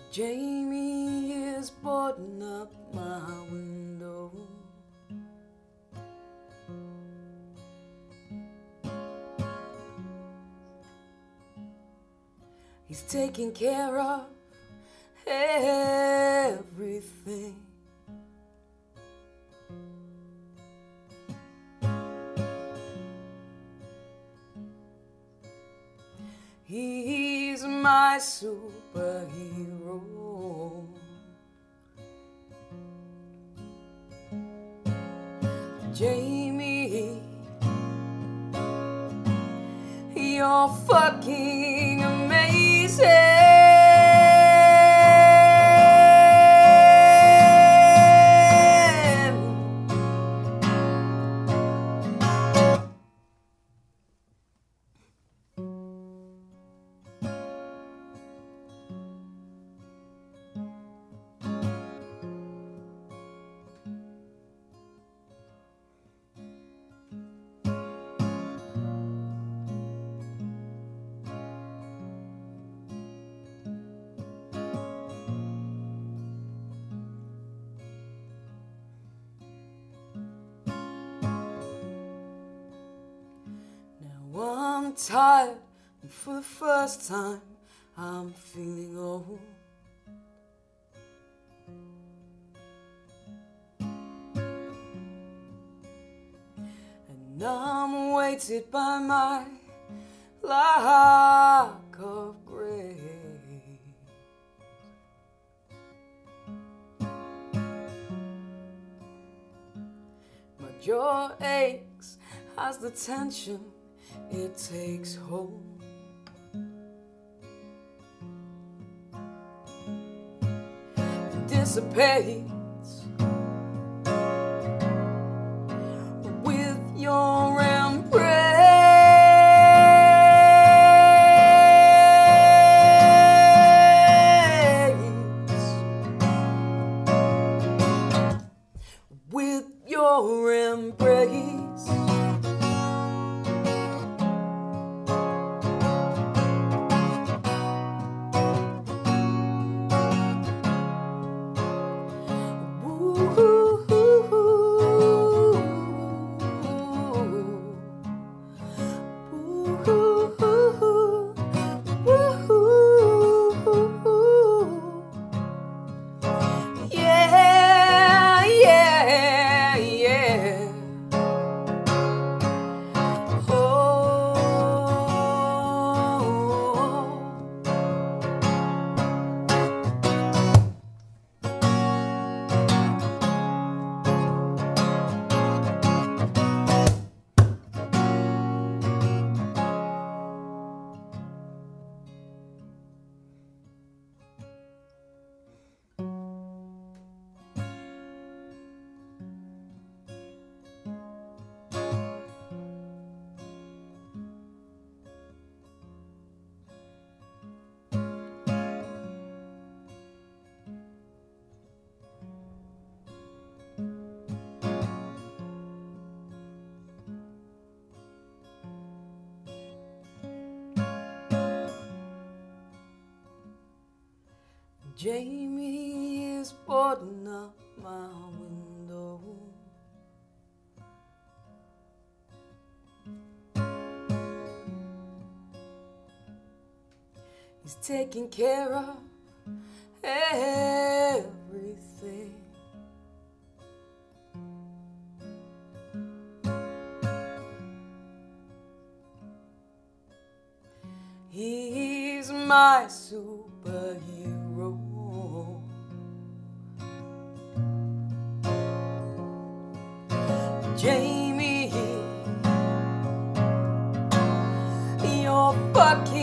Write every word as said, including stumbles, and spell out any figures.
Jamie is boarding up my window. He's taking care of everything. He's my superhero. Jamie, you're fucking amazing. I'm tired, and for the first time, I'm feeling old. And I'm weighted by my lack of grace. My jaw aches as the tension it takes hold. It dissipates with your embrace. With your embrace. Jamie is boarding up my window. He's taking care of everything. He's my superhero. Jamie, you're fucking